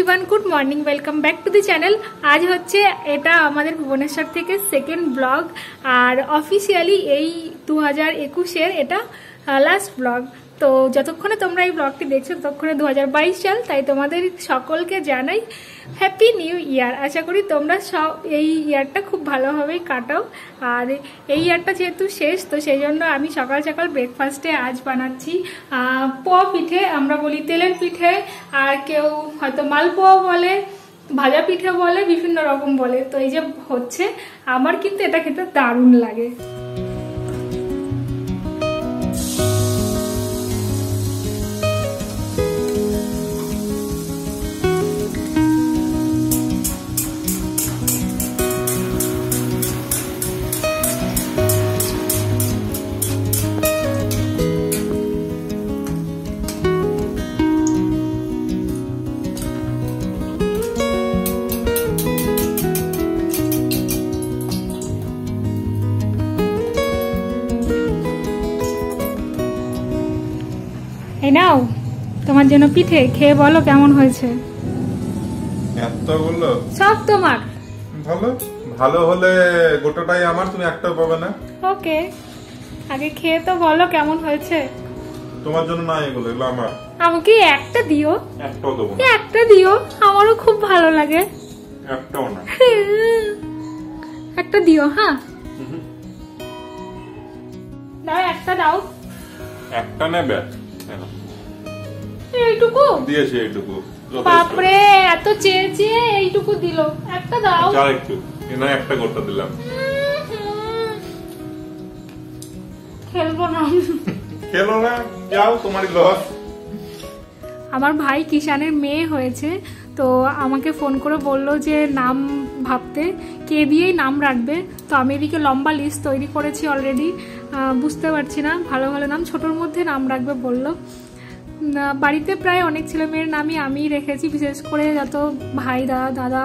Everyone good morning welcome back to the channel. आज হচ্ছে এটা আমাদের ভুবনেশ্বর থেকে সেকেন্ড ব্লগ আর অফিশিয়ালি এই 2021 এর এটা লাস্ট ব্লগ। তো যতক্ষণে তোমরা এই ব্লগটি দেখছো ততক্ষণে 2022 সাল, তাই তোমাদের সকলকে জানাই হ্যাপি নিউ ইয়ার। আশা করি তোমরা সব এই ইয়ারটা খুব ভালোভাবে কাটাও। আর এই ইয়ারটা যেহেতু শেষ, তো সেই জন্য আমি সকাল সকাল ব্রেকফাস্টে আজ বানাচ্ছি পোয়া পিঠে, আমরা বলি তেলের পিঠে, আর কেউ হয়তো মালপোয়া বলে, ভাজা পিঠে বলে, বিভিন্ন রকম বলে। তো এই যে হচ্ছে, আমার কিন্তু এটা খেতে দারুণ লাগে। এই নাও তোমার জন্য পিঠে, খেয়ে বলো কেমন হয়েছে। এতগুলো সব তোমার। ভালো ভালো হলে গোটাটাই আমার, তুমি একটাও পাবে না। ওকে, আগে খেয়ে তো বলো কেমন হয়েছে। তোমার জন্য না, এগুলো এগুলো আমার। আমাকে একটা দিও। একটাও দেবো না। একটা দিও, আমারও খুব ভালো লাগে। একটাও না। একটা দিও। হ্যাঁ দাও, একটা দাও। একটা নেবে? এইটুকু দিয়েছি, এইটুকু। বাপরে, এত চেয়ে চেয়ে এইটুকু দিল। একটা দাও। যা একটু না, একটা গোটা দিলাম। খেলবো না। খেলো না, যাও, তোমারই লস। আমার ভাই কিষানের মেয়ে হয়েছে, তো আমাকে ফোন করে বললো যে নাম ভাবতে, কে দিয়েই নাম রাখবে। তো আমি এদিকে লম্বা লিস্ট তৈরি করেছি অলরেডি, বুঝতে পারছি না ভালো ভালো নাম, ছোটোর মধ্যে নাম রাখবে বললো। বাড়িতে প্রায় অনেক ছেলে মেয়ের নামই আমি রেখেছি, বিশেষ করে যত ভাই দাদা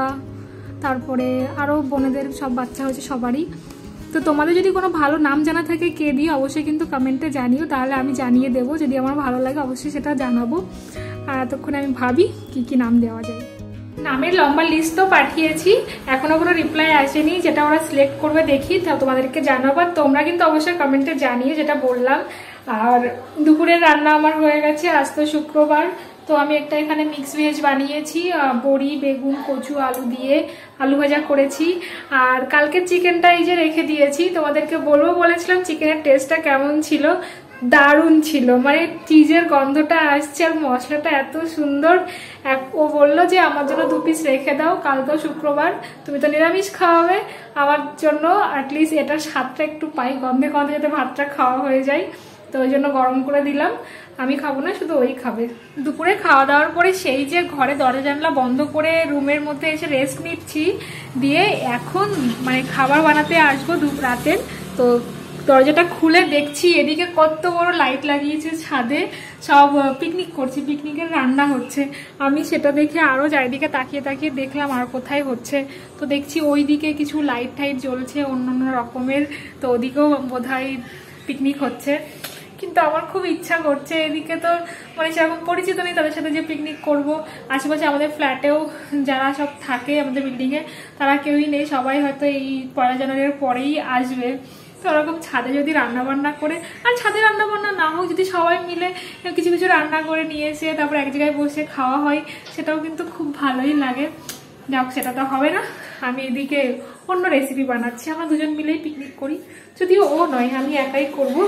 তারপরে আরও বোনেদের সব বাচ্চা হয়েছে সবারই। তো তোমাদের যদি কোনো ভালো নাম জানা থাকে কে দিয়ে, অবশ্যই কিন্তু কমেন্টে জানিও, তাহলে আমি জানিয়ে দেবো। যদি আমার ভালো লাগে অবশ্যই সেটা জানাবো। আর এতক্ষণে আমি ভাবি কি কি নাম দেওয়া যায়। নামের লম্বা লিস্ট তো পাঠিয়েছি, এখনো কোনো রিপ্লাই আসেনি, যেটা ওরা সিলেক্ট করবে দেখি তোমাদেরকে জানাবো। তোমরা কিন্তু অবশ্যই কমেন্টে জানিয়ে, যেটা বললাম। আর দুপুরের রান্না আমার হয়ে গেছে, আজ তো শুক্রবার। তো আমি একটা এখানে মিক্স ভেজ বানিয়েছি, বড়ি, বেগুন, কচু, আলু দিয়ে আলু ভাজা করেছি। আর কালকের চিকেনটা এই যে রেখে দিয়েছি, তোমাদেরকে বলবো বলেছিলাম চিকেনের টেস্টটা কেমন ছিল। দারুণ ছিল, মানে চিজের গন্ধটা আসছে আর মশলাটা এত সুন্দর। ও বললো যে আমার জন্য 2 পিস রেখে দাও, কাল তো শুক্রবার, তুমি তো নিরামিষ খাওয়াবে, আমার জন্য অ্যাটলিস্ট এটার স্বাদটা একটু পাই, গন্ধে গন্ধে যাতে ভাতটা খাওয়া হয়ে যায়। তো ওই জন্য গরম করে দিলাম, আমি খাবো না, শুধু ওই খাবে। দুপুরে খাওয়া দাওয়ার পরে সেই যে ঘরে দরজা জানলা বন্ধ করে রুমের মধ্যে এসে রেস্ট নিচ্ছি, দিয়ে এখন মানে খাবার বানাতে আসবো রাতের। তো দরজাটা খুলে দেখছি এদিকে কত বড় লাইট লাগিয়েছে ছাদে, সব পিকনিক করছে, পিকনিকের রান্না হচ্ছে। আমি সেটা দেখে আরও চারিদিকে তাকিয়ে তাকিয়ে দেখলাম আর কোথায় হচ্ছে। তো দেখছি ওই দিকে কিছু লাইট টাইট জ্বলছে অন্য রকমের, তো ওদিকেও বোধহয় পিকনিক হচ্ছে। কিন্তু আমার খুব ইচ্ছা করছে, এদিকে তো মানে সেরকম পরিচিত নেই তাদের সাথে যে পিকনিক করব। আশেপাশে আমাদের ফ্ল্যাটেও যারা সব থাকে আমাদের বিল্ডিংয়ে, তারা কেউই নেই, সবাই হয়তো এই 1 জানুয়ারির পরেই আসবে। তো ওরকম ছাদে যদি রান্না বান্না করে, আর ছাদে রান্না বান্না না হোক, যদি সবাই মিলে কিছু কিছু রান্না করে নিয়ে এসে তারপর এক জায়গায় বসে খাওয়া হয়, সেটাও কিন্তু খুব ভালোই লাগে। যাক, সেটা তো হবে না। আমি এদিকে অন্য রেসিপি বানাচ্ছি, আমরা দুজন মিলেই পিকনিক করি, যদিও ও নয়, আমি একাই করব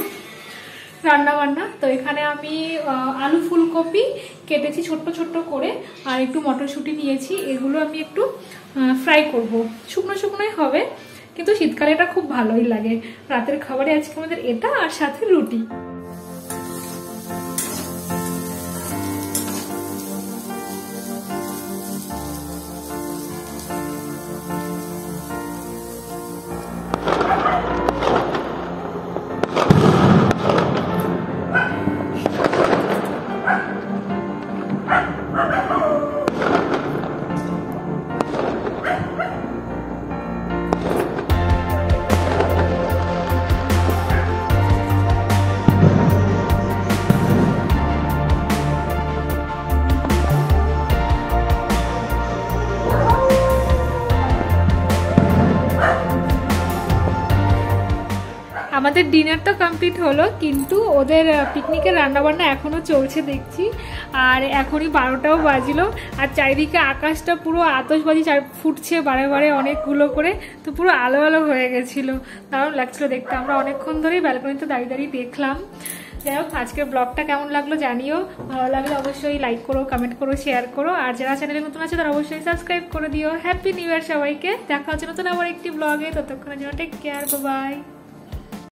রান্না বান্না। তো এখানে আমি আলু ফুলকপি কেটেছি ছোট্ট ছোট্ট করে, আর একটু মটরশুঁটি নিয়েছি, এগুলো আমি একটু ফ্রাই করব। শুকনো শুকনোই হবে, কিন্তু শীতকালে এটা খুব ভালোই লাগে। রাতের খাবারে আজকে আমাদের এটা, আর সাথে রুটি। আমাদের ডিনার তো কমপ্লিট হলো, কিন্তু ওদের পিকনিকের রান্নাবান্না এখনও চলছে দেখছি। আর এখনই 12টাও বাজলো, আর চারিদিকে আকাশটা পুরো আতশবাজি ফুটছে বারে বারে অনেকগুলো করে, তো পুরো আলো আলো হয়ে গেছিলো, দারুণ লাগছিলো দেখতে। আমরা অনেকক্ষণ ধরেই ব্যালকনিতে দাঁড়িয়ে দাঁড়িয়ে দেখলাম। যাই হোক, আজকের ব্লগটা কেমন লাগলো জানিও, ভালো লাগলে অবশ্যই লাইক করো, কমেন্ট করো, শেয়ার করো, আর যারা চ্যানেলে নতুন আছে তারা অবশ্যই সাবস্ক্রাইব করে দিও। হ্যাপি নিউ ইয়ার সবাইকে, দেখা হচ্ছে নতুন আবার একটি ব্লগে, ততক্ষণের জন্য টেক কেয়ার, বাই।